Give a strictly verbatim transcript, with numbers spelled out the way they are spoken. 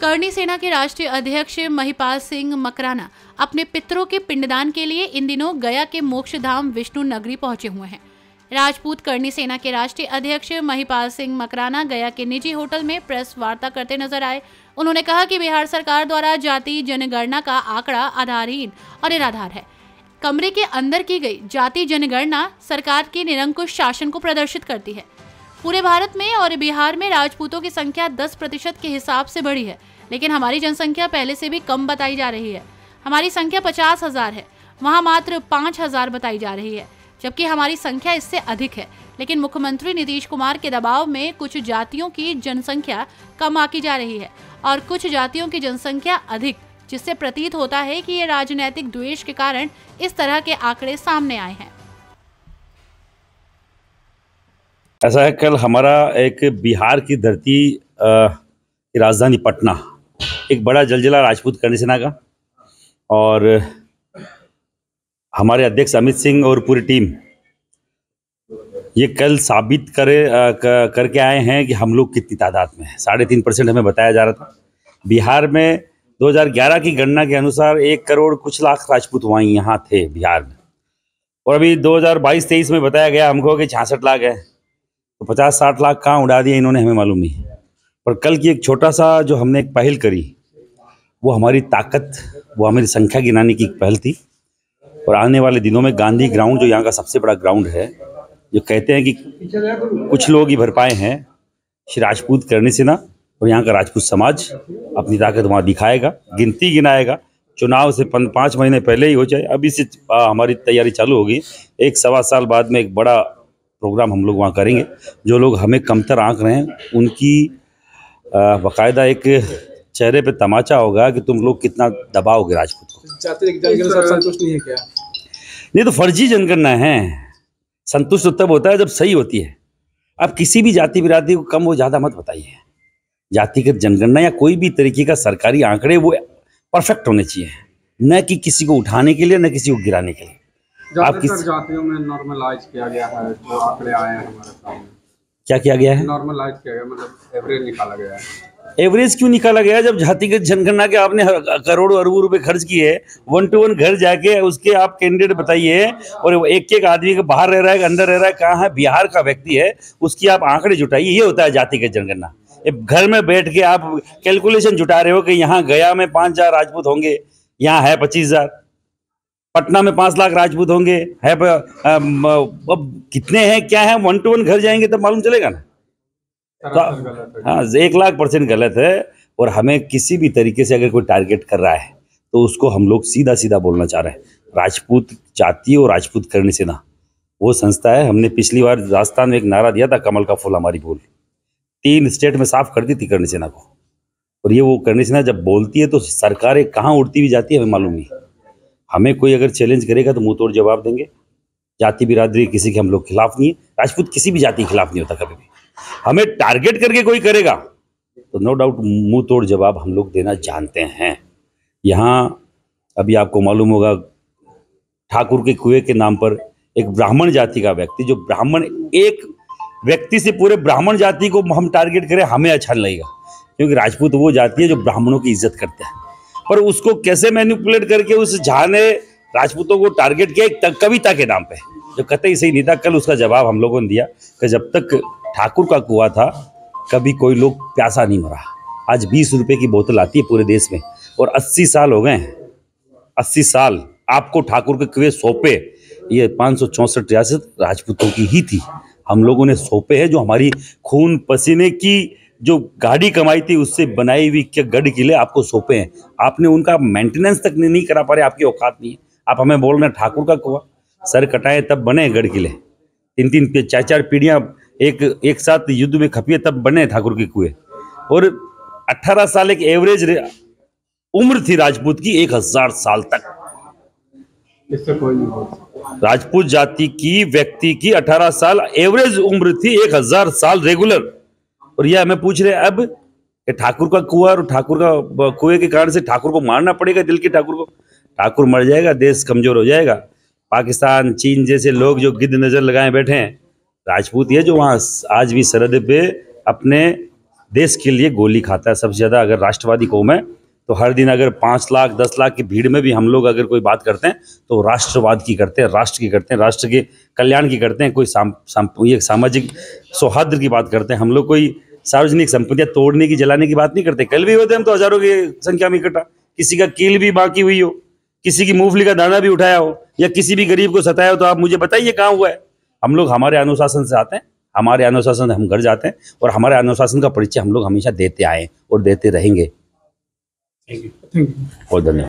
करनी सेना के राष्ट्रीय अध्यक्ष महिपाल सिंह मकराना अपने पितरों के पिंडदान के लिए इन दिनों गया के मोक्षधाम विष्णु नगरी पहुंचे हुए हैं। राजपूत करनी सेना के राष्ट्रीय अध्यक्ष महिपाल सिंह मकराना गया के निजी होटल में प्रेस वार्ता करते नजर आए। उन्होंने कहा कि बिहार सरकार द्वारा जाति जनगणना का आंकड़ा आधारहीन और निराधार है। कमरे के अंदर की गई जाति जनगणना सरकार के निरंकुश शासन को प्रदर्शित करती है। पूरे भारत में और बिहार में राजपूतों की संख्या दस प्रतिशत के हिसाब से बढ़ी है, लेकिन हमारी जनसंख्या पहले से भी कम बताई जा रही है। हमारी संख्या पचास हजार है, वहाँ मात्र पाँच हजार बताई जा रही है, जबकि हमारी संख्या इससे अधिक है। लेकिन मुख्यमंत्री नीतीश कुमार के दबाव में कुछ जातियों की जनसंख्या कम आकी जा रही है और कुछ जातियों की जनसंख्या अधिक, जिससे प्रतीत होता है कि ये राजनीतिक द्वेष के कारण इस तरह के आंकड़े सामने आए हैं। ऐसा है, कल हमारा एक बिहार की धरती की राजधानी पटना एक बड़ा जलजला राजपूत करनी सेना का, और हमारे अध्यक्ष अमित सिंह और पूरी टीम ये कल साबित करे कर, करके आए हैं कि हम लोग कितनी तादाद में हैं। साढ़े तीन परसेंट हमें बताया जा रहा था। बिहार में दो हज़ार ग्यारह की गणना के अनुसार एक करोड़ कुछ लाख राजपूत वहाँ यहाँ थे बिहार में, और अभी दो हज़ार बाईस तेईस में बताया गया हमको कि छियासठ लाख है। तो पचास साठ लाख कहाँ उड़ा दिए इन्होंने हमें मालूम नहीं। पर कल की एक छोटा सा जो हमने एक पहल करी, वो हमारी ताकत, वो हमारी संख्या गिनाने की एक पहल थी। और आने वाले दिनों में गांधी ग्राउंड, जो यहाँ का सबसे बड़ा ग्राउंड है, जो कहते हैं कि कुछ लोग ही भर पाए हैं, श्री राजपूत करनी सेना और यहाँ का राजपूत समाज अपनी ताकत वहाँ दिखाएगा, गिनती गिनाएगा। चुनाव से पाँच महीने पहले ही हो जाए, अभी से हमारी तैयारी चालू होगी। एक सवा साल बाद में एक बड़ा प्रोग्राम हम लोग वहाँ करेंगे। जो लोग हमें कमतर आंक रहे हैं, उनकी बाकायदा एक चेहरे पे तमाचा होगा कि तुम लोग कितना दबाओगे राजपूत को। संतुष्ट नहीं है क्या? नहीं तो फर्जी जनगणना है। संतुष्ट तब होता है जब सही होती है। अब किसी भी जाति बिरादरी को कम वो ज़्यादा मत बताइए। जातिगत जनगणना या कोई भी तरीके का सरकारी आंकड़े वो परफेक्ट होने चाहिए, न कि किसी को उठाने के लिए, न किसी को गिराने के लिए। आप किस जातियों में नॉर्मलाइज किया गया है, जो आंकड़े आए हैं हमारे सामने? क्या किया गया है? नॉर्मलाइज किया गया, मतलब एवरेज निकाला गया है। एवरेज क्यों निकाला गया? जब जातिगत जनगणना के आपने करोड़ों अरबों रुपए खर्च किए, वन टू वन घर जाके उसके आप कैंडिडेट बताइए, और एक एक आदमी के बाहर रह रहा है, अंदर रह रहा है, कहाँ है, बिहार का व्यक्ति है, उसकी आप आंकड़े जुटाइए। ये होता है जातिगत जनगणना। घर में बैठ के आप कैलकुलेशन जुटा रहे हो कि यहाँ गया में पाँच हजार राजपूत होंगे, यहाँ है पच्चीस हजार, पटना में पाँच लाख राजपूत होंगे, है अब कितने हैं क्या है, वन टू वन घर जाएंगे तब मालूम चलेगा ना। तो हाँ, एक लाख परसेंट गलत है। और हमें किसी भी तरीके से अगर कोई टारगेट कर रहा है तो उसको हम लोग सीधा सीधा बोलना चाह रहे हैं। राजपूत जाति और राजपूत करनी सेना वो संस्था है। हमने पिछली बार राजस्थान में एक नारा दिया था, कमल का फूल हमारी भूल। तीन स्टेट में साफ कर दी थी करनी सेना को। और ये वो करनी सेना जब बोलती है तो सरकारें कहाँ उड़ती हुई जाती है हमें मालूम नहीं। हमें कोई अगर चैलेंज करेगा तो मुंह तोड़ जवाब देंगे। जाति बिरादरी किसी के हम लोग खिलाफ नहीं है। राजपूत किसी भी जाति के खिलाफ नहीं होता कभी भी। हमें टारगेट करके कोई करेगा तो नो डाउट मुंह तोड़ जवाब हम लोग देना जानते हैं। यहाँ अभी आपको मालूम होगा, ठाकुर के कुएं के नाम पर एक ब्राह्मण जाति का व्यक्ति, जो ब्राह्मण एक व्यक्ति से पूरे ब्राह्मण जाति को हम टारगेट करें, हमें अच्छा लगेगा, क्योंकि राजपूत वो जाति है जो ब्राह्मणों की इज्जत करते हैं। पर उसको कैसे मैनिपुलेट करके उस झा ने राजपूतों को टारगेट किया एक कविता के नाम पे, जो कतई सही नहीं था। कल उसका जवाब हम लोगों ने दिया कि जब तक ठाकुर का कुआं था कभी कोई लोग प्यासा नहीं मरा। आज बीस रुपए की बोतल आती है पूरे देश में, और अस्सी साल हो गए हैं। अस्सी साल आपको ठाकुर के कुएं सौंपे, ये पाँच सौ चौंसठ रियासत राजपूतों की ही थी। हम लोगों ने सौंपे हैं, जो हमारी खून पसीने की जो गाड़ी कमाई थी उससे बनाई हुई क्या गढ़ किले आपको सौंपे हैं। आपने उनका मेंटेनेंस तक नहीं, नहीं करा पा रहे, आपकी औकात नहीं है। आप हमें बोल रहे हैं ठाकुर का कुआं, सर कटाए तब बने गढ़ किले। तीन तीन चार चार पीढ़ियां एक एक साथ युद्ध में खपिए तब बने ठाकुर के कुएं। और अठारह साल एक एवरेज उम्र थी राजपूत की, एक हजार साल तक। इससे कोई नहीं बोल। राजपूत जाति की व्यक्ति की अठारह साल एवरेज उम्र थी, एक हजार साल रेगुलर। और यह हमें पूछ रहे हैं अब कि ठाकुर का कुआं और ठाकुर का कुएं के कारण से ठाकुर को मारना पड़ेगा, दिल के ठाकुर को। ठाकुर मर जाएगा, देश कमजोर हो जाएगा। पाकिस्तान, चीन जैसे लोग जो गिद्ध नजर लगाए बैठे हैं, राजपूत ये जो वहाँ आज भी सरहद पे अपने देश के लिए गोली खाता है सबसे ज़्यादा। अगर राष्ट्रवादी कौम है तो हर दिन अगर पाँच लाख दस लाख की भीड़ में भी हम लोग अगर कोई बात करते हैं तो राष्ट्रवाद की करते हैं, राष्ट्र की करते हैं, राष्ट्र के कल्याण की करते हैं, कोई साम, साम, ये सामाजिक सौहार्द की बात करते हैं। हम लोग कोई सार्वजनिक संपत्तियां तोड़ने की, जलाने की बात नहीं करते। कल भी होते हम तो हजारों की संख्या में इकट्ठा, किसी का कील भी बाकी हुई हो, किसी की मूंगफली का दाना भी उठाया हो, या किसी भी गरीब को सताया हो, तो आप मुझे बताइए कहाँ हुआ है। हम लोग हमारे अनुशासन से आते हैं, हमारे अनुशासन से हम घर जाते हैं, और हमारे अनुशासन का परिचय हम लोग हमेशा देते आए और देते रहेंगे। Thank you. बहुत धन्यवाद।